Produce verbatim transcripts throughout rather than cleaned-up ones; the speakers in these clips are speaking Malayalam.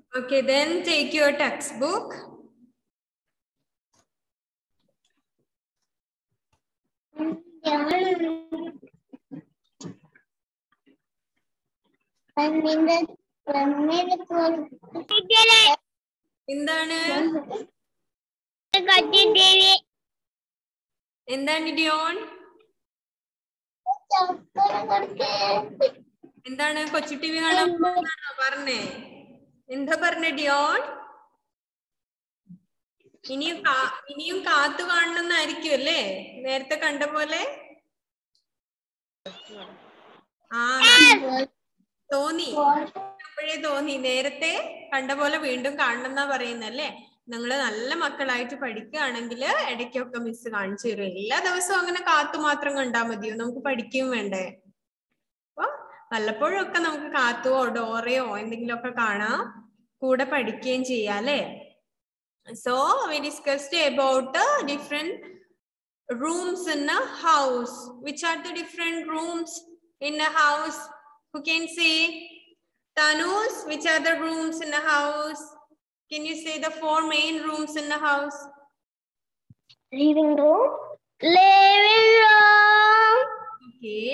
Okay, then take your textbook. എന്താണ് എന്താണ് ഡിയോൺ എന്താണ് കൊച്ചു ടി വി കാണാൻ പോകുന്നതാണോ പറഞ്ഞേ എന്താ പറഞ്ഞേ ഡിയോൺ ഇനിയും ഇനിയും കാത്തു കാണണമെന്നായിരിക്കും അല്ലേ നേരത്തെ കണ്ട പോലെ ആ തോന്നി അപ്പോഴേ തോന്നി നേരത്തെ കണ്ട പോലെ വീണ്ടും കാണണം എന്നാ പറയുന്നല്ലേ നിങ്ങള് നല്ല മക്കളായിട്ട് പഠിക്കുകയാണെങ്കിൽ ഇടയ്ക്കൊക്കെ മിസ് കാണിച്ചു തരും എല്ലാ ദിവസവും അങ്ങനെ കാത്തു മാത്രം കണ്ടാൽ മതിയോ നമുക്ക് പഠിക്കുകയും വേണ്ടേ അപ്പൊ വല്ലപ്പോഴും ഒക്കെ നമുക്ക് കാത്തുവോ ഡോറയോ എന്തെങ്കിലുമൊക്കെ കാണാം കൂടെ പഠിക്കുകയും ചെയ്യാം അല്ലേ so we discussed about the different rooms in a house. Which are the different rooms in a house? Who can say? Tanus, which are the rooms in a house? Can you say the four main rooms in a house? Living room. Living room. Okay.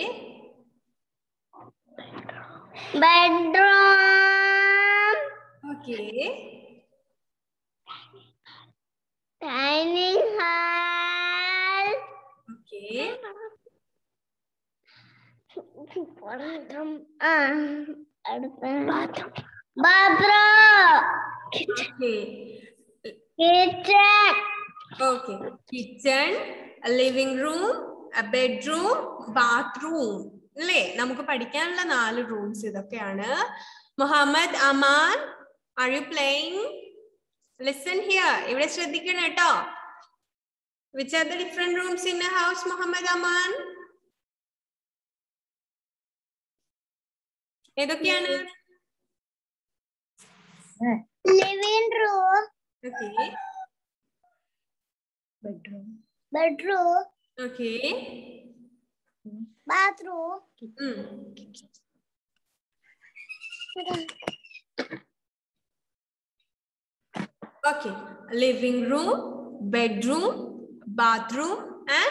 Bedroom. Okay. Dining hall. Okay. Bathroom. Bathroom. Bathroom. Okay. Kitchen. Okay. Kitchen, a living room, a bedroom, bathroom. അല്ലേ നമുക്ക് പഠിക്കാനുള്ള നാല് റൂംസ് ഇതൊക്കെയാണ് Muhammad Aman are you playing? Listen here. ഇവിടെ ശ്രദ്ധിക്കണം കേട്ടോ. Which are the different rooms in a house, Muhammad Aman? ഏതൊക്കെയാണ്? Living room. Okay. Bedroom. Bedroom. Okay. Bathroom. Mm. Okay. Living room, bedroom, bathroom and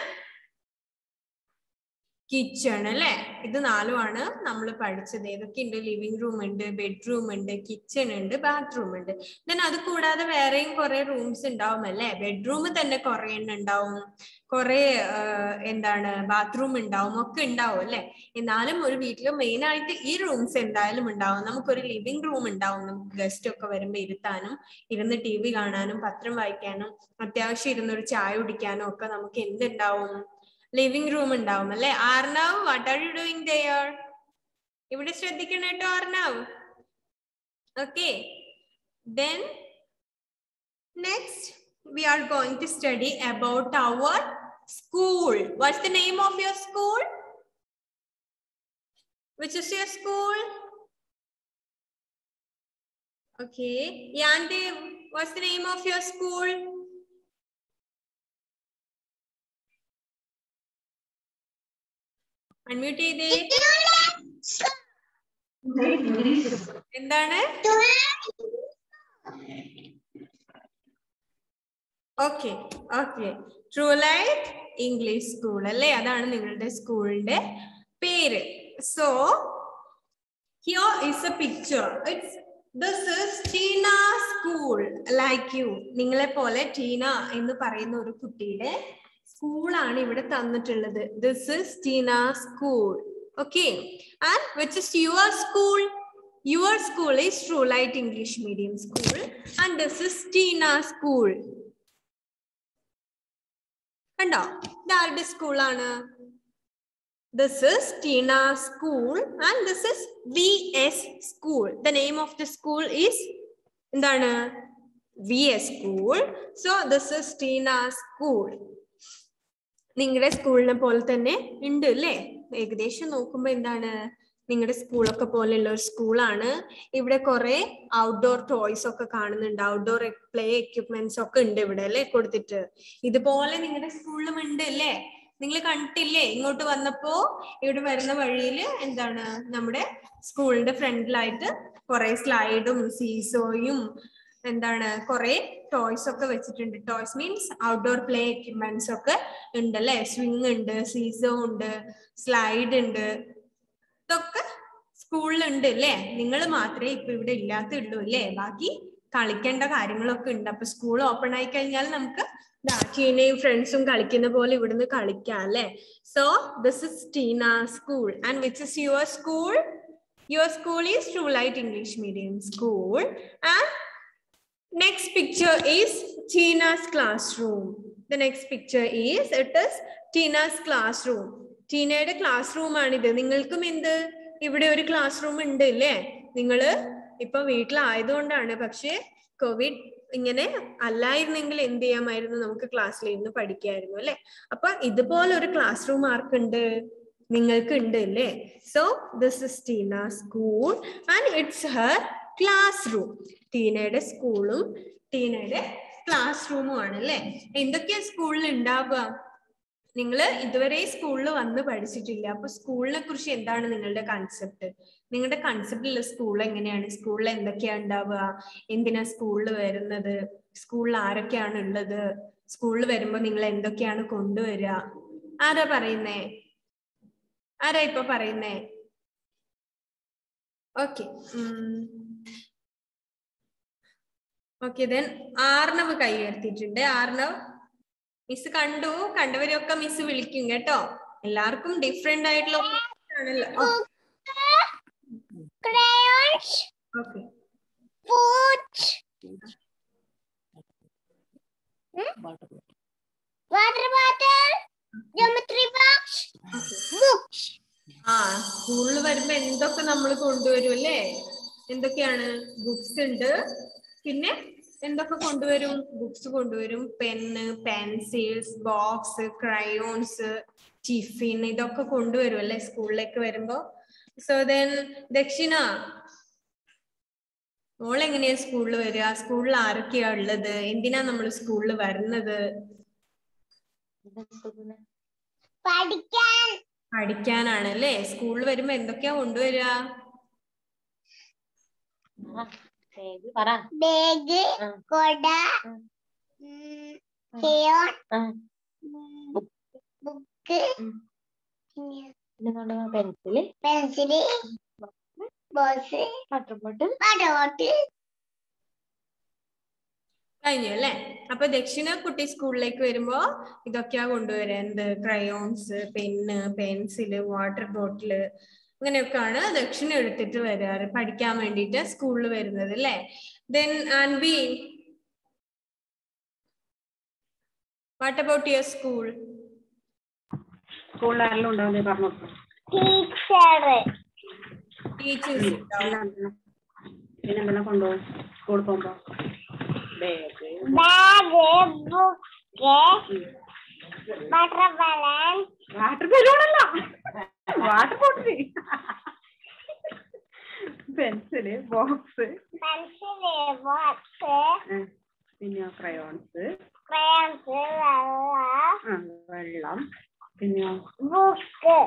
kitchen അല്ലേ ഇത് നാലുമാണ് നമ്മൾ പഠിച്ചത് ഏതൊക്കെ ഉണ്ട് ലിവിംഗ് റൂം ഉണ്ട് ബെഡ്റൂം ഉണ്ട് കിച്ചൺ ഉണ്ട് ബാത്റൂം ഉണ്ട് ദെൻ അത് കൂടാതെ വേറെയും കുറെ റൂംസ് ഉണ്ടാവും അല്ലേ ബെഡ്റൂം തന്നെ കുറെ എണ്ണം ഉണ്ടാവും കുറെ എന്താണ് ബാത്റൂം ഉണ്ടാവും ഒക്കെ ഉണ്ടാവും അല്ലെ എന്നാലും ഒരു വീട്ടിൽ മെയിൻ ആയിട്ട് ഈ റൂംസ് എന്തായാലും ഉണ്ടാവും നമുക്കൊരു ലിവിംഗ് റൂം ഉണ്ടാവും നമുക്ക് ഗസ്റ്റ് ഒക്കെ വരുമ്പോ ഇരുത്താനും ഇരുന്ന് ടി വി കാണാനും പത്രം വായിക്കാനും അത്യാവശ്യം ഇരുന്നൊരു ചായ കുടിക്കാനും ഒക്കെ നമുക്ക് എന്തുണ്ടാവും living room ഉണ്ടാവും അല്ലേ ആർനവ് what are you doing there ഇവിടെ ശ്രദ്ധിക്കണം കേട്ടോ ആർനവ് okay then next we are going to study about our school what's the name of your school which is your school okay Yandev what's the name of your school unmute ചെയ്തേ എന്താണ് okay okay true light English school അല്ലേ അതാണ് നിങ്ങളുടെ സ്കൂളിന്റെ പേര് so here is a picture it's this is Tina school like you നിങ്ങളെ പോലെ ടീന എന്ന് പറയുന്ന ഒരു കുട്ടിയുടെ സ്കൂളാണ് ഇവിടെ തന്നിട്ടുള്ളത് this is Tina school okay and which is your school your school is true light English medium school and this is Tina school കണ്ടോ ഇതാരുടെ സ്കൂളാണ് this is Tina school and this is V S school the name of the school is എന്താണ് V S school so this is Tina school നിങ്ങളുടെ സ്കൂളിനെ പോലെ തന്നെ ഉണ്ട് അല്ലേ ഏകദേശം നോക്കുമ്പോ എന്താണ് നിങ്ങളുടെ സ്കൂളൊക്കെ പോലെയുള്ള ഒരു സ്കൂളാണ് ഇവിടെ കുറെ ഔട്ട്ഡോർ ടോയ്സ് ഒക്കെ കാണുന്നുണ്ട് ഔട്ട്ഡോർ പ്ലേ എക്യുപ്മെന്റ്സ് ഒക്കെ ഉണ്ട് ഇവിടെ അല്ലേ കൊടുത്തിട്ട് ഇതുപോലെ നിങ്ങളുടെ സ്കൂളിലും ഉണ്ട് അല്ലേ നിങ്ങൾ കണ്ടിട്ടില്ലേ ഇങ്ങോട്ട് വന്നപ്പോ ഇവിടെ വരുന്ന വഴിയിൽ എന്താണ് നമ്മുടെ സ്കൂളിന്റെ ഫ്രണ്ടിലായിട്ട് കുറെ സ്ലൈഡും സീസോയും എന്താണ് കുറെ ടോയ്സ് ഒക്കെ വെച്ചിട്ടുണ്ട്. Toys means outdoor play equipments ഒക്കെ ഉണ്ട് അല്ലെ. സ്വിങ് ഉണ്ട്, സീസോ ഉണ്ട്, സ്ലൈഡ് ഉണ്ട്. ഇതൊക്കെ സ്കൂളിലുണ്ട് അല്ലേ. നിങ്ങൾ മാത്രമേ ഇപ്പൊ ഇവിടെ ഇല്ലാത്തുള്ളൂ അല്ലേ. ബാക്കി കളിക്കേണ്ട കാര്യങ്ങളൊക്കെ ഉണ്ട്. അപ്പൊ സ്കൂൾ ഓപ്പൺ ആയി കഴിഞ്ഞാൽ നമുക്ക് ടീനയും ഫ്രണ്ട്സും കളിക്കുന്ന പോലെ ഇവിടുന്ന് കളിക്കാം അല്ലെ. So this is Tina school. And which is your school? Your school is true light English medium school. And next picture is Tina's classroom. The next picture is, it is Tina's classroom. ടീനയുടെ ക്ലാസ് റൂം ആണിത്. നിങ്ങൾക്കും എന്ത് ഇവിടെ ഒരു ക്ലാസ് റൂം ഉണ്ട് അല്ലേ. നിങ്ങള് ഇപ്പൊ വീട്ടിലായതുകൊണ്ടാണ്. പക്ഷെ കോവിഡ് ഇങ്ങനെ അല്ലായിരുന്നെങ്കിൽ എന്ത് ചെയ്യാമായിരുന്നു, നമുക്ക് ക്ലാസ്സിൽ ഇരുന്ന് പഠിക്കായിരുന്നു അല്ലെ. അപ്പൊ ഇതുപോലെ ഒരു ക്ലാസ് റൂം ആർക്കുണ്ട്? നിങ്ങൾക്ക് ഉണ്ട് അല്ലേ. So this is Tina school and it's her class room. ടീനയുടെ സ്കൂളും ടീനയുടെ ക്ലാസ് റൂമും ആണ് അല്ലെ. എന്തൊക്കെയാ സ്കൂളിൽ ഉണ്ടാവുക? നിങ്ങൾ ഇതുവരെ സ്കൂളിൽ വന്ന് പഠിച്ചിട്ടില്ല. അപ്പൊ സ്കൂളിനെ കുറിച്ച് എന്താണ് നിങ്ങളുടെ കൺസെപ്റ്റ്? നിങ്ങളുടെ കൺസെപ്റ്റിലുള്ള സ്കൂൾ എങ്ങനെയാണ്? സ്കൂളിൽ എന്തൊക്കെയാ ഉണ്ടാവുക? എന്തിനാ സ്കൂളിൽ വരുന്നത്? സ്കൂളിൽ ആരൊക്കെയാണ് ഉള്ളത്? സ്കൂളിൽ വരുമ്പോ നിങ്ങൾ എന്തൊക്കെയാണ് കൊണ്ടുവരിക? ആരാ പറയുന്നേ? ആരാ ഇപ്പൊ പറയുന്നേ? ഓക്കെ ഓക്കെ ദെൻ ആർണവ് കൈ ഉയർത്തിയിട്ടുണ്ട്. ആർണവ്, മിസ് കണ്ടു. കണ്ടവരൊക്കെ മിസ് വിളിക്കും കേട്ടോ. എല്ലാവർക്കും ഡിഫറെന്റ് ആയിട്ടുള്ള ആണല്ലോ. Okay water bottle, geometry box, books. ആ സ്കൂളിൽ വരുമ്പോ എന്തൊക്കെ നമ്മൾ കൊണ്ടുവരും അല്ലേ. എന്തൊക്കെയാണ്? ബുക്സ് ഉണ്ട്. പിന്നെ എന്തൊക്കെ കൊണ്ടുവരും? ബുക്സ് കൊണ്ടുവരും, pen, pencils, box, crayons, tiffin, ഇതൊക്കെ കൊണ്ടുവരും അല്ലെ സ്കൂളിലേക്ക് വരുമ്പോ. സോ ദെൻ ദക്ഷിണ, മോൾ എങ്ങനെയാ സ്കൂളിൽ വരിക? സ്കൂളിൽ ആരൊക്കെയാ ഉള്ളത്? എന്തിനാ നമ്മൾ സ്കൂളിൽ വരുന്നത്? പഠിക്കാൻ. പഠിക്കാനാണ് അല്ലേ. സ്കൂളിൽ വരുമ്പോ എന്തൊക്കെയാ കൊണ്ടുവരിക? ബാഗ്, കൊട, crayon, book, pencil, pencil, box, water bottle, water bottle. കഴിഞ്ഞു അല്ലെ. അപ്പൊ ദക്ഷിണ കുട്ടി സ്കൂളിലേക്ക് വരുമ്പോ ഇതൊക്കെയാ കൊണ്ടുവരാ. എന്ത്? Crayons, pen, pencil, water bottle, അങ്ങനെയൊക്കെയാണ് ദക്ഷിണ എടുത്തിട്ട് വരാറ് പഠിക്കാൻ വേണ്ടിട്ട് സ്കൂളിൽ വരുന്നത് അല്ലെ. Then Anvi, what about your school? സ്കൂളിൽ ആരെല്ലാം ഉണ്ടാവില്ലേ പറഞ്ഞു? ടീച്ചർ, ടീച്ചേഴ്സ് പിന്നെന്തെല്ലാം കൊണ്ടുപോകും സ്കൂളിൽ പോകുമ്പോ? Bag, bag, book, water balloon, water ബലൂണല്ല, water bottle, pencil, box, pencil, box, പിന്നെ ക്രയോൺസ്, ക്രയോൺസ്, വെള്ളം, പിന്നെ ബുക്ക്.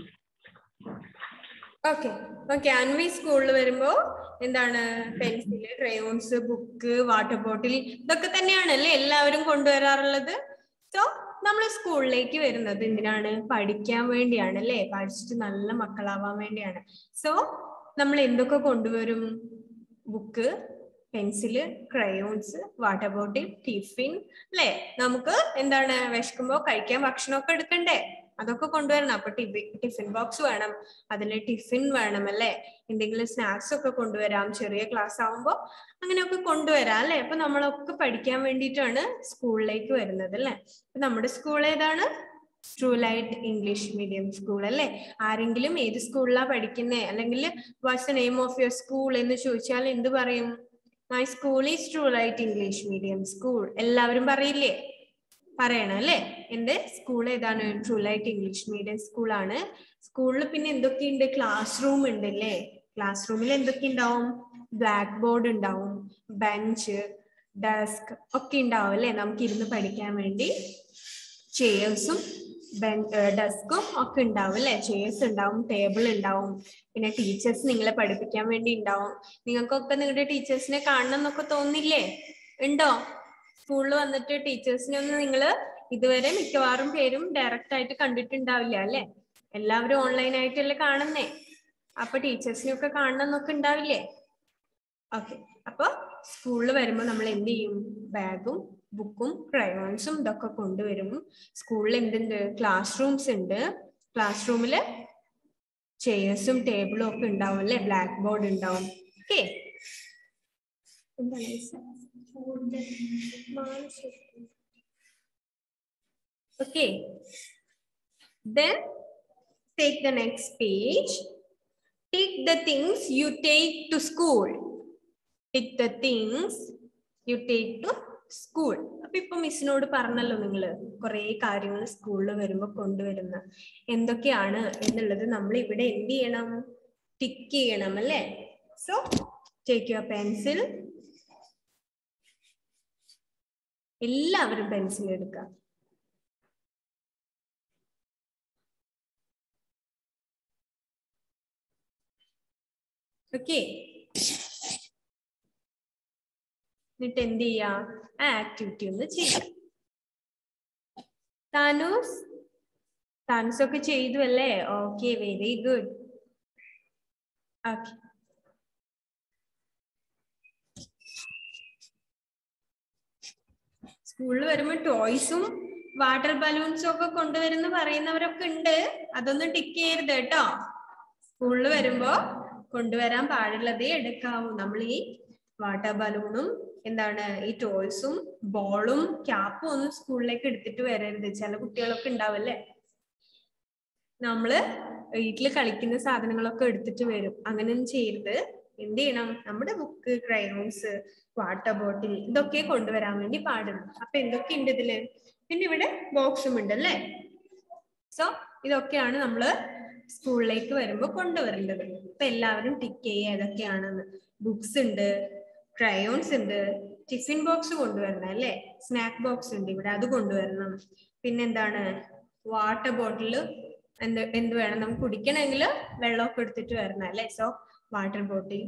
ഓക്കെ ഓക്കെ അൻവി സ്കൂളിൽ വരുമ്പോ എന്താണ്? Pencil, crayons, book, water bottle, ഇതൊക്കെ തന്നെയാണ് അല്ലേ എല്ലാവരും കൊണ്ടുവരാറുള്ളത്. സോ നമ്മൾ സ്കൂളിലേക്ക് വരുന്നത് എന്തിനാണ്? പഠിക്കാൻ വേണ്ടിയാണ് അല്ലേ. പഠിച്ചിട്ട് നല്ല മക്കളാവാൻ വേണ്ടിയാണ്. സോ നമ്മൾ എന്തൊക്കെ കൊണ്ടുവരും? Book, pencil, crayons, water bottle, tiffin അല്ലേ. നമുക്ക് എന്താണ് വിശക്കുമ്പോ കഴിക്കാൻ ഭക്ഷണമൊക്കെ എടുക്കണ്ടേ? അതൊക്കെ കൊണ്ടുവരണം. അപ്പൊ ടിഫിൻ ടിഫിൻ ബോക്സ് വേണം, അതിൽ ടിഫിൻ വേണം അല്ലെ. എന്തെങ്കിലും സ്നാക്സ് ഒക്കെ കൊണ്ടുവരാം. ചെറിയ ക്ലാസ് ആവുമ്പോ അങ്ങനെയൊക്കെ കൊണ്ടുവരാം അല്ലെ. അപ്പൊ നമ്മളൊക്കെ പഠിക്കാൻ വേണ്ടിയിട്ടാണ് സ്കൂളിലേക്ക് വരുന്നത് അല്ലെ. അപ്പൊ നമ്മുടെ സ്കൂൾ ഏതാണ്? True light English medium school അല്ലെ. ആരെങ്കിലും ഏത് സ്കൂളിലാ പഠിക്കുന്നേ, അല്ലെങ്കിൽ what's the name of your school എന്ന് ചോദിച്ചാൽ എന്ത് പറയും? My school is true light English medium school. എല്ലാവരും പറയില്ലേ? പറയണം അല്ലെ. എന്റെ സ്കൂൾ ഏതാണ്? True light English medium school ആണ്. സ്കൂളിൽ പിന്നെ എന്തൊക്കെയുണ്ട്? ക്ലാസ് റൂം ഉണ്ട് അല്ലേ. ക്ലാസ് റൂമിൽ എന്തൊക്കെ ഉണ്ടാവും? ബ്ലാക്ക് ബോർഡ് ഉണ്ടാവും, ബെഞ്ച്, ഡെസ്ക് ഒക്കെ ഉണ്ടാവും അല്ലെ. നമുക്ക് ഇരുന്ന് പഠിക്കാൻ വേണ്ടി ചെയർസും ഡെസ്കും ഒക്കെ ഉണ്ടാവും അല്ലെ, ചെയർസ് ഉണ്ടാവും, ടേബിൾ ഉണ്ടാവും, പിന്നെ ടീച്ചേഴ്സ് നിങ്ങളെ പഠിപ്പിക്കാൻ വേണ്ടി ഉണ്ടാവും. നിങ്ങൾക്കൊക്കെ നിങ്ങളുടെ ടീച്ചേഴ്സിനെ കാണണം എന്നൊക്കെ തോന്നില്ലേ? ഉണ്ടോ? സ്കൂളിൽ വന്നിട്ട് ടീച്ചേഴ്സിനെ ഒന്നും നിങ്ങള് ഇതുവരെ മിക്കവാറും പേരും ഡയറക്റ്റ് ആയിട്ട് കണ്ടിട്ടുണ്ടാവില്ല അല്ലെ? എല്ലാവരും ഓൺലൈൻ ആയിട്ടല്ലേ കാണുന്നേ. അപ്പൊ ടീച്ചേഴ്സിനെ ഒക്കെ കാണണം എന്നൊക്കെ ഉണ്ടാവില്ലേ? ഓക്കെ, അപ്പൊ സ്കൂളിൽ വരുമ്പോൾ നമ്മൾ എന്ത് ചെയ്യും? ബാഗും ബുക്കും ക്രയോൺസും ഇതൊക്കെ കൊണ്ടുവരും. സ്കൂളിൽ എന്തുണ്ട്? ക്ലാസ് റൂംസ് ഉണ്ട്. ക്ലാസ് റൂമില് ചെയർസും ടേബിളും ഒക്കെ ഉണ്ടാവും അല്ലെ, ബ്ലാക്ക് ബോർഡ് ഉണ്ടാവും. Okay, okay. Then take the next page. Take the things you take to school. Take the things you take to school. അപ്പൊ ഇപ്പൊ മിസ്സിനോട് പറഞ്ഞല്ലോ നിങ്ങള് കുറെ കാര്യങ്ങൾ സ്കൂളിൽ വരുമ്പോ കൊണ്ടുവരുന്ന എന്തൊക്കെയാണ് എന്നുള്ളത് നമ്മൾ ഇവിടെ എന്ത് ചെയ്യണം? ടിക്ക് ചെയ്യണം അല്ലേ? So take your pencil. എല്ലാവരും പെൻസിൽ എടുക്കുക. ഓക്കെ, എന്നിട്ട് എന്ത് ചെയ്യാ? ആ ആക്ടിവിറ്റി ഒന്ന് ചെയ്യാം. താനൂസ് താനൂസ് ഒക്കെ ചെയ്തു അല്ലേ? Okay, very good. ഓക്കെ, സ്കൂളിൽ വരുമ്പോ ടോയ്സും വാട്ടർ ബലൂൺസും ഒക്കെ കൊണ്ടുവരുന്ന പറയുന്നവരൊക്കെ ഉണ്ട്. അതൊന്നും ടിക്ക് ചെയ്യരുത് കേട്ടോ. സ്കൂളിൽ വരുമ്പോ കൊണ്ടുവരാൻ പാടുള്ളതേ എടുക്കാവൂ. നമ്മൾ ഈ വാട്ടർ ബലൂണും എന്താണ് ഈ ടോയ്സും ബോളും ക്യാപ്പും ഒന്നും സ്കൂളിലേക്ക് എടുത്തിട്ട് വരരുത്. ചില കുട്ടികളൊക്കെ ഉണ്ടാവല്ലേ, നമ്മള് വീട്ടില് കളിക്കുന്ന സാധനങ്ങളൊക്കെ എടുത്തിട്ട് വരും. അങ്ങനെയൊന്നും ചെയ്യരുത്. എന്ത് ചെയ്യണം? നമ്മുടെ ബുക്ക്, ക്രയോൺസ്, വാട്ടർ ബോട്ടിൽ ഇതൊക്കെ കൊണ്ടുവരാൻ വേണ്ടി പാടുള്ളൂ. അപ്പൊ എന്തൊക്കെ ഉണ്ട് ഇതില്? പിന്നെ ഇവിടെ ബോക്സും ഉണ്ട് അല്ലേ? സോ ഇതൊക്കെയാണ് നമ്മള് സ്കൂളിലേക്ക് വരുമ്പോ കൊണ്ടുവരേണ്ടത്. അപ്പൊ എല്ലാവരും ടിക്ക് ചെയ്യുക ഏതൊക്കെയാണെന്ന്. ബുക്സ് ഉണ്ട്, ക്രയോൺസ് ഉണ്ട്, ടിഫിൻ ബോക്സ് കൊണ്ടുവരണം അല്ലേ? സ്നാക്ക് ബോക്സ് ഉണ്ട് ഇവിടെ, അത് കൊണ്ടുവരണം. പിന്നെന്താണ്? വാട്ടർ ബോട്ടില് എന്ത് എന്ത് വേണം? നമുക്ക് കുടിക്കണമെങ്കിൽ വെള്ളമൊക്കെ എടുത്തിട്ട് വരണം അല്ലേ? So water bottle.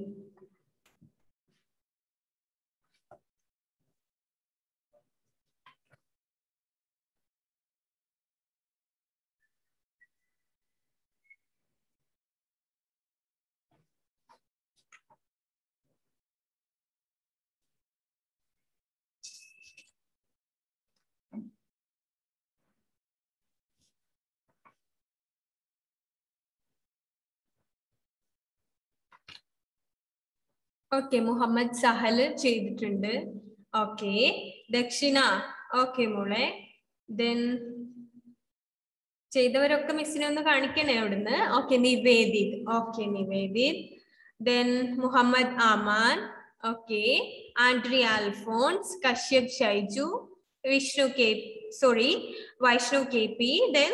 Okay, Muhammad Sahal ചെയ്തിട്ടുണ്ട്. ഓക്കെ, ദക്ഷിണ. ഓക്കെ മോളെ. ദെൻ ചെയ്തവരൊക്കെ മിസ്സിനെ ഒന്ന് കാണിക്കണേ അവിടുന്ന്. Okay, Nivedith. Okay, Nivedith. Then Muhammad Aman. Okay, Andri Alphons, Kashyap Shaiju, Vishnu K sorry Vaishnu K P. Then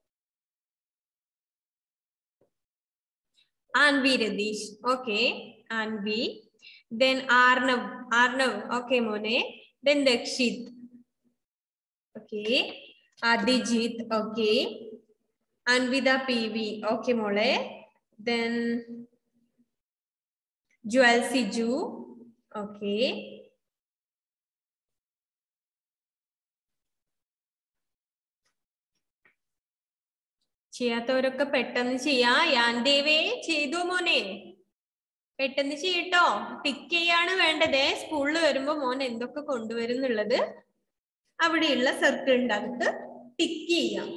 Anvi Ratheesh. Okay, Anvi. Then Arnav, Arnav, okay മോനെ. Then Dakshit, okay. Adijit, okay. Anvida P V, okay മോളെ. Then Joel Siju, okay. ചെയ്യാത്തവരൊക്കെ പെട്ടെന്ന് ചെയ്യാ. യാൻ ദേവേ ചെയ്തു മോനെ, പെട്ടെന്ന് ചെയ്യട്ടോ. ടിക്ക് ചെയ്യാണ് വേണ്ടത്. സ്കൂളിൽ വരുമ്പോ മോൻ എന്തൊക്കെ കൊണ്ടുവരുന്നുള്ളത് അവിടെയുള്ള സർക്കിളിന്റെ അകത്ത് ടിക്ക് ചെയ്യാം.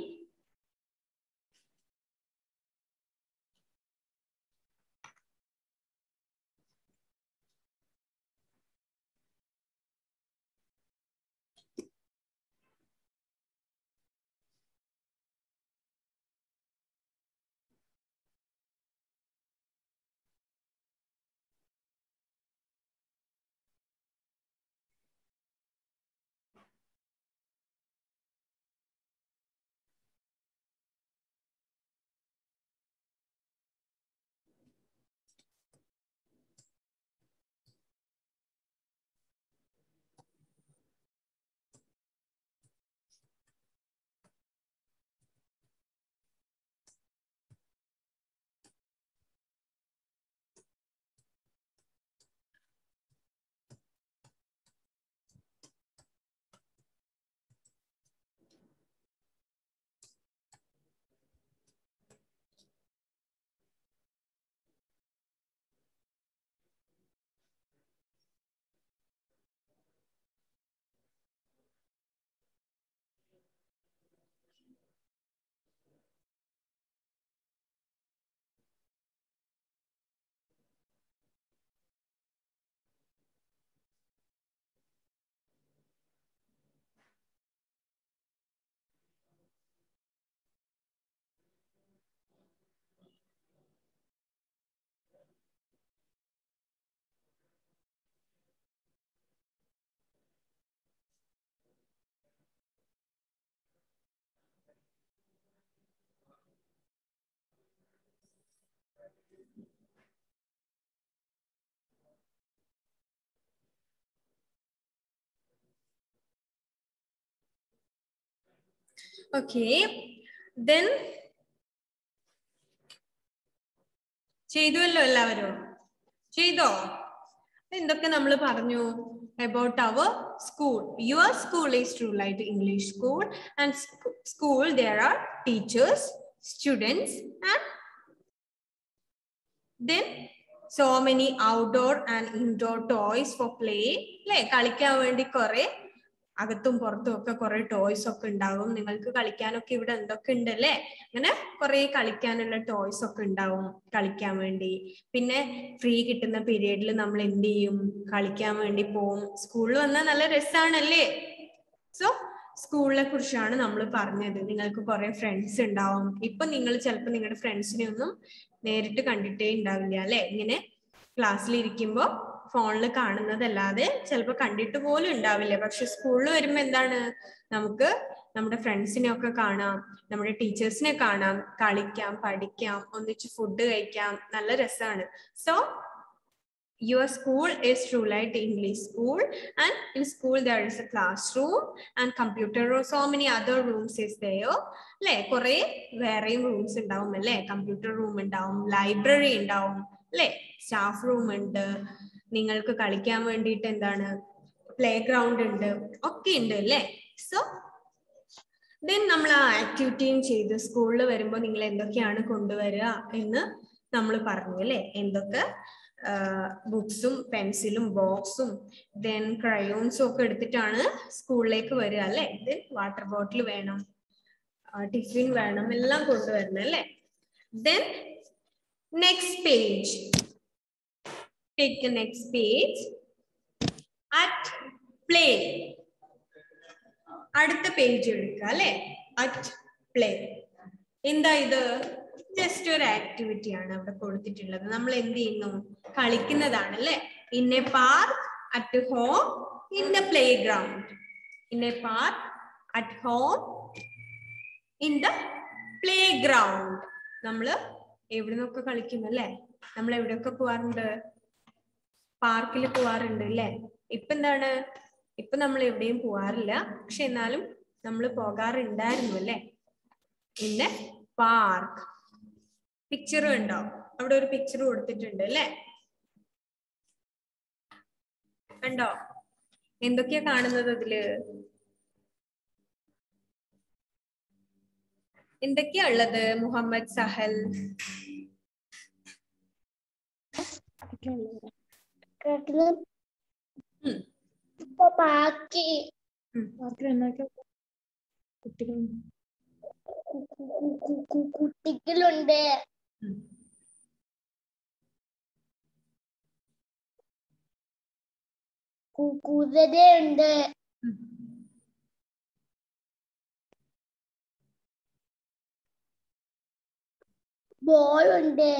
Okay. Then ചെയ്തുവല്ലോ എല്ലാവരും? ചെയ്തോ? എന്തൊക്കെ നമ്മൾ പറഞ്ഞു? About our school. Your school is Truelight English School, and sc school there are teachers, students, and then so many outdoor and indoor toys for play. അല്ലേ? കളിക്കാൻ വേണ്ടി കുറെ അകത്തും പുറത്തും ഒക്കെ കുറെ ടോയ്സ് ഒക്കെ ഉണ്ടാവും. നിങ്ങൾക്ക് കളിക്കാനൊക്കെ ഇവിടെ എന്തൊക്കെ ഉണ്ട് അല്ലേ? അങ്ങനെ കുറെ കളിക്കാനുള്ള ടോയ്സ് ഒക്കെ ഉണ്ടാവും കളിക്കാൻ വേണ്ടി. പിന്നെ ഫ്രീ കിട്ടുന്ന പീരീഡിൽ നമ്മൾ എന്ത് ചെയ്യും? കളിക്കാൻ വേണ്ടി പോവും. സ്കൂളിൽ വന്നാൽ നല്ല രസമാണല്ലേ? സോ സ്കൂളിനെ കുറിച്ചാണ് നമ്മൾ പറഞ്ഞത്. നിങ്ങൾക്ക് കുറെ ഫ്രണ്ട്സ് ഉണ്ടാവും. ഇപ്പൊ നിങ്ങൾ ചിലപ്പോൾ നിങ്ങളുടെ ഫ്രണ്ട്സിനെ ഒന്നും നേരിട്ട് കണ്ടിട്ടേ ഉണ്ടാവില്ല അല്ലെ? ഇങ്ങനെ ക്ലാസ്സിൽ ഇരിക്കുമ്പോ ഫോണിൽ കാണുന്നതല്ലാതെ ചിലപ്പോൾ കണ്ടിട്ട് പോലും ഉണ്ടാവില്ല. പക്ഷെ സ്കൂളിൽ വരുമ്പോ എന്താണ്? നമുക്ക് നമ്മുടെ ഫ്രണ്ട്സിനെ ഒക്കെ കാണാം, നമ്മുടെ ടീച്ചേഴ്സിനെ കാണാം, കളിക്കാം, പഠിക്കാം, ഒന്നിച്ച് ഫുഡ് കഴിക്കാം, നല്ല രസമാണ്. So your school is Truelight English School, and in school there is a classroom and computer room. So many other rooms is there. അല്ലേ? കുറെ വേറെയും റൂംസ് ഉണ്ടാവും അല്ലേ? കമ്പ്യൂട്ടർ റൂം ഉണ്ടാവും, ലൈബ്രറി ഉണ്ടാവും അല്ലേ? സ്റ്റാഫ് റൂം ഉണ്ട്, നിങ്ങൾക്ക് കളിക്കാൻ വേണ്ടിയിട്ട് എന്താണ് പ്ലേ ഗ്രൗണ്ട് ഉണ്ട്, ഒക്കെ ഉണ്ട് അല്ലേ? സോ ദെൻ നമ്മൾ ആ ആക്ടിവിറ്റിയും ചെയ്ത് സ്കൂളിൽ വരുമ്പോൾ നിങ്ങൾ എന്തൊക്കെയാണ് കൊണ്ടുവരിക എന്ന് നമ്മൾ പറഞ്ഞു അല്ലേ? എന്തൊക്കെ ബുക്സും പെൻസിലും ബോക്സും ദെൻ ക്രയോൺസും ഒക്കെ എടുത്തിട്ടാണ് സ്കൂളിലേക്ക് വരിക അല്ലേ? ദെൻ വാട്ടർ ബോട്ടിൽ വേണം, ടിഫിൻ വേണം, എല്ലാം കൊണ്ടുവരണം അല്ലേ? Then next page, take the next page. At play, അടുത്ത പേജ് എടുക്കുക അല്ലെ? അറ്റ് പ്ലേ എന്താ ഇത്? ജസ്റ്റ് ഒരു ആക്ടിവിറ്റി ആണ് അവിടെ കൊടുത്തിട്ടുള്ളത്. നമ്മൾ എന്ത് ചെയ്യുന്നു? കളിക്കുന്നതാണ് അല്ലെ? In a park, at home, in the playground. In a park, at home, in the playground. നമ്മള് എവിടെ നിന്നൊക്കെ കളിക്കും അല്ലെ? നമ്മൾ എവിടെയൊക്കെ പോവാറുണ്ട്? പാർക്കിൽ പോവാറുണ്ട് അല്ലെ? ഇപ്പൊ എന്താണ്? ഇപ്പൊ നമ്മൾ എവിടെയും പോവാറില്ല, പക്ഷെ എന്നാലും നമ്മൾ പോകാറുണ്ടായിരുന്നു അല്ലെ? In a park. പിക്ചർ ഉണ്ടോ? അവിടെ ഒരു പിക്ചർ കൊടുത്തിട്ടുണ്ട് അല്ലെ? കണ്ടോ? എന്തൊക്കെയാ കാണുന്നത് അതില്? എന്തൊക്കെയാ ഉള്ളത് മുഹമ്മദ് സഹൽ? കുട്ടികളുണ്ട്, കുതിരയുണ്ട്, ബോളുണ്ട്,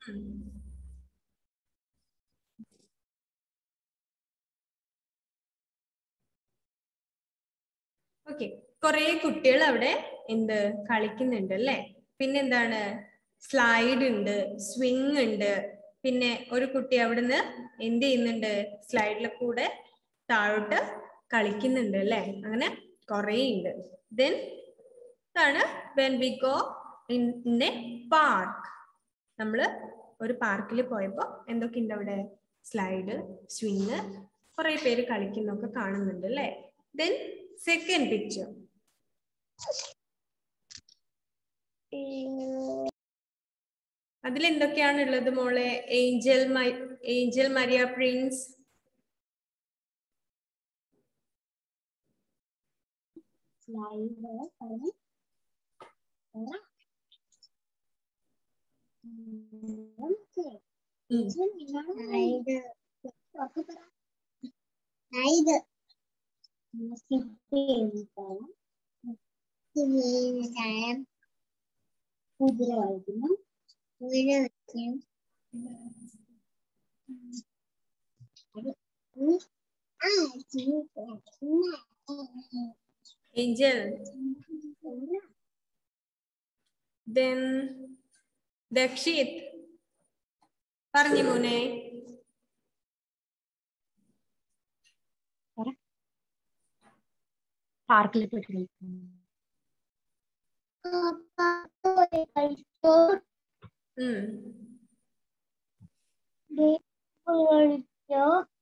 ഓക്കെ, കുറെ കുട്ടികൾ അവിടെ എന്ത് കളിക്കുന്നുണ്ട് അല്ലെ? പിന്നെന്താണ്? സ്ലൈഡ് ഉണ്ട്, സ്വിങ് ഉണ്ട്. പിന്നെ ഒരു കുട്ടി അവിടുന്ന് എന്ത് ചെയ്യുന്നുണ്ട്? സ്ലൈഡിലെ കൂടെ താഴോട്ട് കളിക്കുന്നുണ്ട് അല്ലെ? അങ്ങനെ കുറെ ഉണ്ട്. ദെൻ ആണ് when we go in, in a park. നമ്മള് ഒരു പാർക്കിൽ പോയപ്പോ എന്തൊക്കെയുണ്ട് അവിടെ? സ്ലൈഡ്, സ്വിങ്, കുറെ പേര് കളിക്കുന്നൊക്കെ കാണുന്നുണ്ട് അല്ലെ? ദെൻ സെക്കൻഡ് പിക്ചർ, അതിൽ എന്തൊക്കെയാണ് ഉള്ളത് മോളെ? ഏഞ്ചൽ ഏഞ്ചൽ മരിയ പ്രിൻസ്, കുതിര കളിക്കുന്നു, കുതിര വെക്കും, ഏഞ്ചൽ. Then ദക്ഷിത് പറഞ്ഞു മോനെ. പാർക്കിൽ പോയിട്ട് കളിക്കുന്നു. കളിച്ചോ ഉം കളിച്ചോ